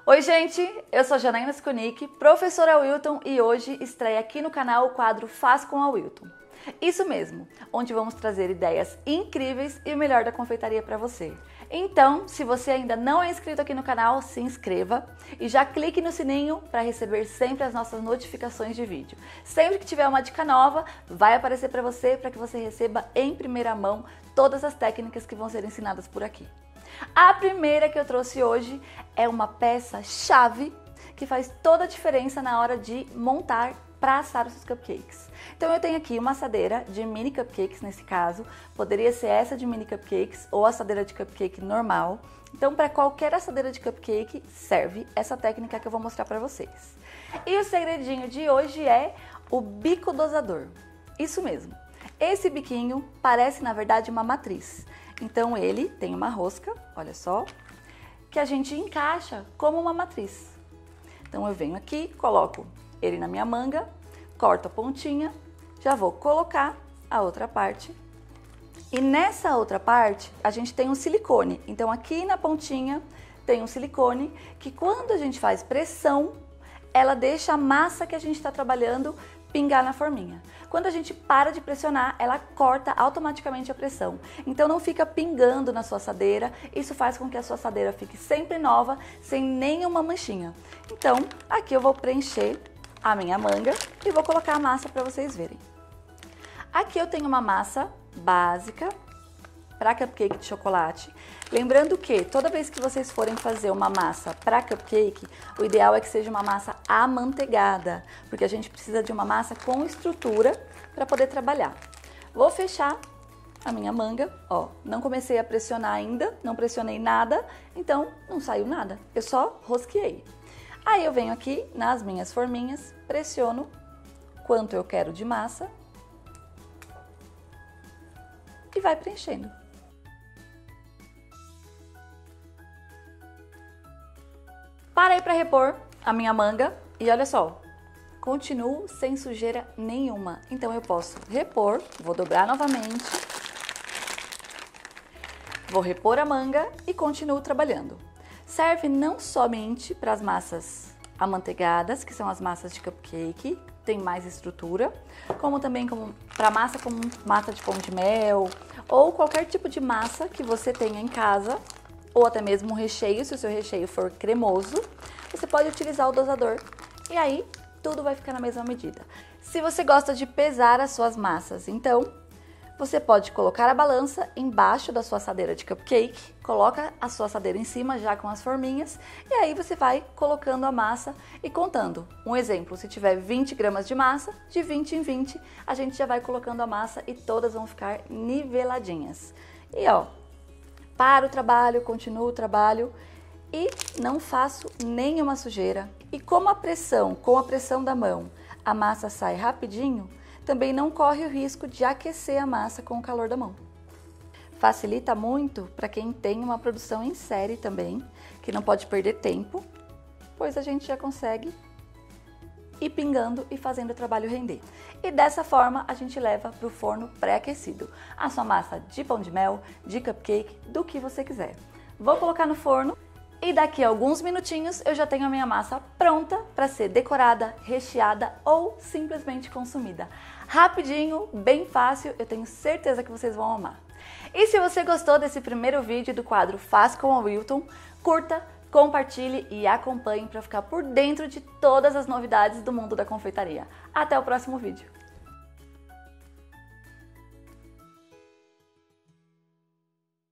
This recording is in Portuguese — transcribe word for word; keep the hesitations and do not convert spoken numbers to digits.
Oi gente, eu sou Janaína Skonick, professora Wilton, e hoje estreia aqui no canal o quadro Faz com a Wilton. Isso mesmo, onde vamos trazer ideias incríveis e o melhor da confeitaria para você. Então, se você ainda não é inscrito aqui no canal, se inscreva e já clique no sininho para receber sempre as nossas notificações de vídeo. Sempre que tiver uma dica nova, vai aparecer para você, para que você receba em primeira mão todas as técnicas que vão ser ensinadas por aqui. A primeira que eu trouxe hoje é uma peça-chave que faz toda a diferença na hora de montar para assar os seus cupcakes. Então eu tenho aqui uma assadeira de mini cupcakes nesse caso, poderia ser essa de mini cupcakes ou assadeira de cupcake normal. Então para qualquer assadeira de cupcake serve essa técnica que eu vou mostrar para vocês. E o segredinho de hoje é o bico dosador. Isso mesmo, esse biquinho parece na verdade uma matriz. Então ele tem uma rosca, olha só, que a gente encaixa como uma matriz. Então eu venho aqui, coloco ele na minha manga, corto a pontinha, já vou colocar a outra parte. E nessa outra parte a gente tem um silicone. Então aqui na pontinha tem um silicone que quando a gente faz pressão, ela deixa a massa que a gente está trabalhando pingar na forminha. Quando a gente para de pressionar, ela corta automaticamente a pressão. Então não fica pingando na sua assadeira, isso faz com que a sua assadeira fique sempre nova, sem nenhuma manchinha. Então, aqui eu vou preencher a minha manga e vou colocar a massa para vocês verem. Aqui eu tenho uma massa básica para cupcake de chocolate. Lembrando que toda vez que vocês forem fazer uma massa para cupcake, o ideal é que seja uma massa amanteigada, porque a gente precisa de uma massa com estrutura para poder trabalhar. Vou fechar a minha manga, ó, não comecei a pressionar ainda, não pressionei nada, então não saiu nada, eu só rosqueei. Aí eu venho aqui nas minhas forminhas, pressiono quanto eu quero de massa e vai preenchendo. Parei para repor a minha manga e olha só, continuo sem sujeira nenhuma. Então eu posso repor, vou dobrar novamente, vou repor a manga e continuo trabalhando. Serve não somente para as massas amanteigadas, que são as massas de cupcake, tem mais estrutura, como também para massa como massa de pão de mel ou qualquer tipo de massa que você tenha em casa, ou até mesmo um recheio, se o seu recheio for cremoso, você pode utilizar o dosador e aí tudo vai ficar na mesma medida. Se você gosta de pesar as suas massas, então você pode colocar a balança embaixo da sua assadeira de cupcake, coloca a sua assadeira em cima já com as forminhas e aí você vai colocando a massa e contando. Um exemplo, se tiver vinte gramas de massa, de vinte em vinte a gente já vai colocando a massa e todas vão ficar niveladinhas. E ó, paro o trabalho, continuo o trabalho e não faço nenhuma sujeira. E como a pressão, com a pressão da mão, a massa sai rapidinho, também não corre o risco de aquecer a massa com o calor da mão. Facilita muito para quem tem uma produção em série também, que não pode perder tempo, pois a gente já consegue ir pingando e fazendo o trabalho render. E dessa forma a gente leva para o forno pré-aquecido a sua massa de pão de mel, de cupcake, do que você quiser. Vou colocar no forno e daqui a alguns minutinhos eu já tenho a minha massa pronta para ser decorada, recheada ou simplesmente consumida. Rapidinho, bem fácil, eu tenho certeza que vocês vão amar. E se você gostou desse primeiro vídeo do quadro Faz com a Wilton, curta, compartilhe e acompanhe para ficar por dentro de todas as novidades do mundo da confeitaria. Até o próximo vídeo!